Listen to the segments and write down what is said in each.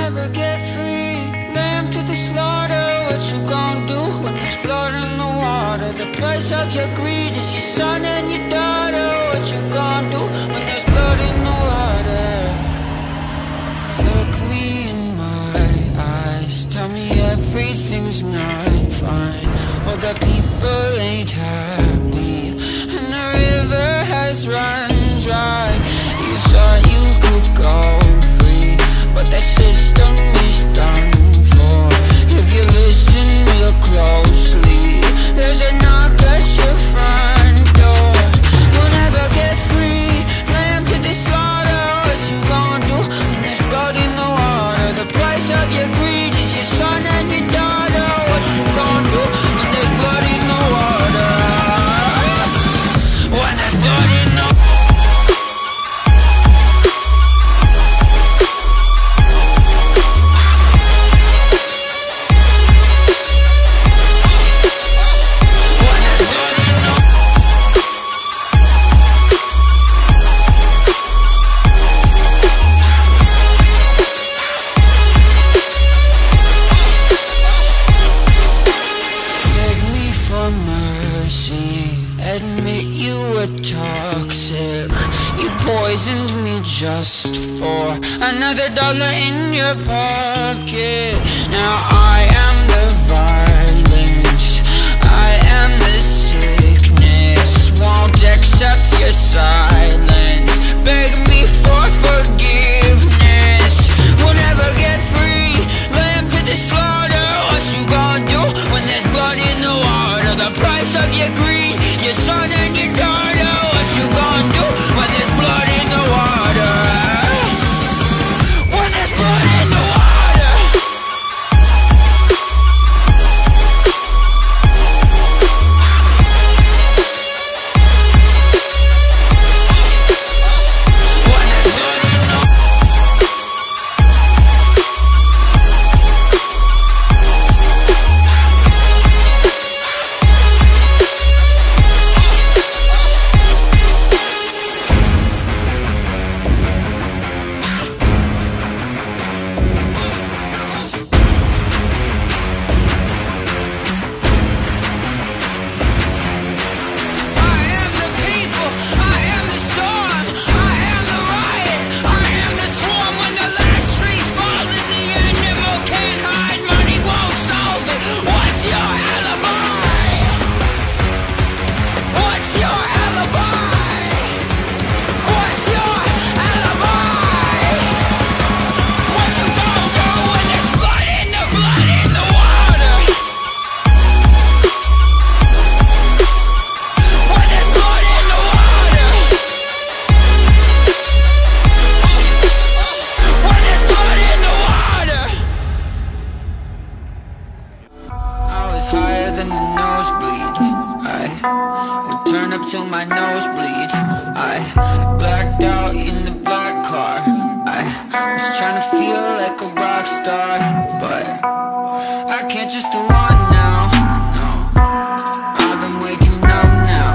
never get free. Lamb to the slaughter, what you gon' do when there's blood in the water? The price of your greed is your son and your daughter. What you gon' do when there's blood in the water? Look me in my eyes, tell me everything's not fine. All the people ain't happy, and the river has run dry. You thought you could go free, but that system is done for. If you listen real closely, there's a knock at your front door. You'll never get free. Lamb to the slaughter, what you gon' do when there's blood in the water? The price of your greed is your son and your daughter. What you gon' do when there's blood in the water? When there's blood in the water. Admit you were toxic. You poisoned me just for another dollar in your pocket. Now I am the violence, I am the sickness. Won't accept your silence, beg me for forgiveness. We'll never get free. Lamb to the slaughter, what you gonna do when there's blood in the water? The price of your greed, your son and your daughter. What you gonna do when there's blood in the water? When there's blood in the water. When there's blood in the water. Higher than the nosebleed, I would turn up till my nose bleed. I blacked out in the black car. I was trying to feel like a rock star, but I can't just do one now. No, I've been way too numb now.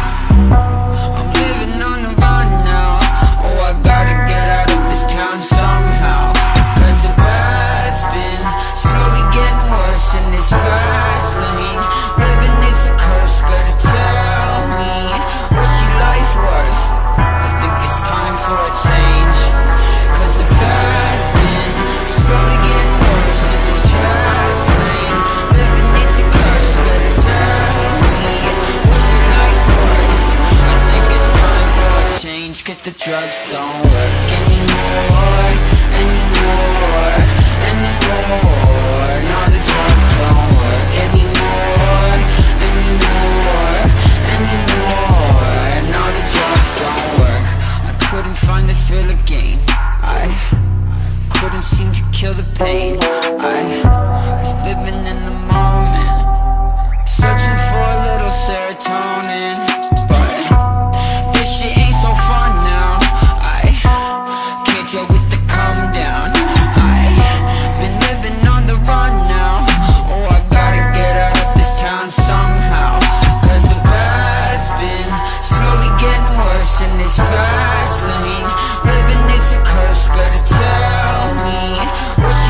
I'm living on the run now. Oh, I gotta get out of this town somehow, 'cause the bad's been slowly getting worse in this fast lane. Living it's a curse, better tell me, what's your life worth? I think it's time for a change, 'cause the bad's been slowly getting worse in this fast lane. Living it's a curse, better tell me, what's your life worth? I think it's time for a change, 'cause the drugs don't work anymore, anymore, anymore. No, the drugs don't work anymore, anymore, anymore. No, the drugs don't work. I couldn't find the thrill again. I couldn't seem to kill the pain. I was living in the moment, searching for a little serotonin, but this shit ain't so fun now. I can't deal with the come down. I've been living on the run now. Oh, I gotta get out of this town somehow, 'cause the bad's been slowly getting worse in this fast lane. Living it's a curse, better tell me, what's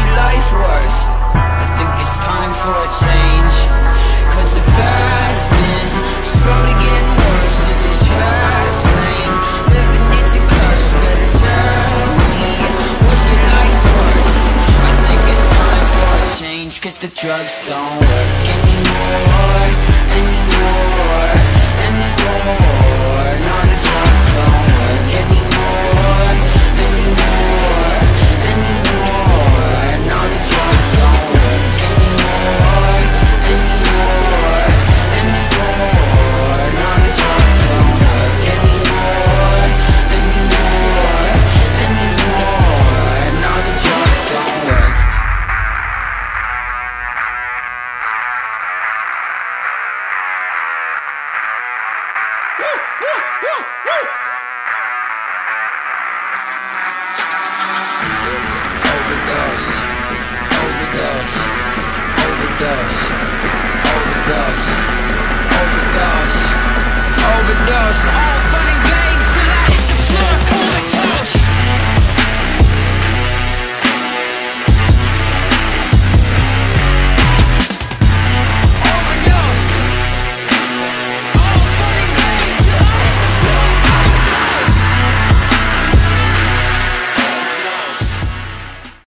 cause the drugs don't work anymore, anymore, anymore.